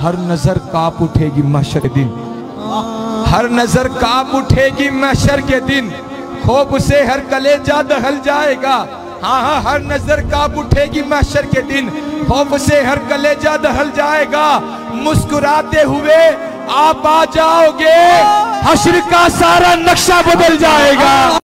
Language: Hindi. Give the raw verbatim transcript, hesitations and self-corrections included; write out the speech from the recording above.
हर नजर कांप उठेगी महशर के दिन, हर नजर कांप उठेगी महशर के दिन, खौफ से हर कलेजा दहल जाएगा। हाँ हाँ, हर नजर कांप उठेगी महशर के दिन, खौफ से हर कलेजा दहल जाएगा। मुस्कुराते हुए आप आ जाओगे, हश्र का सारा नक्शा बदल जाएगा।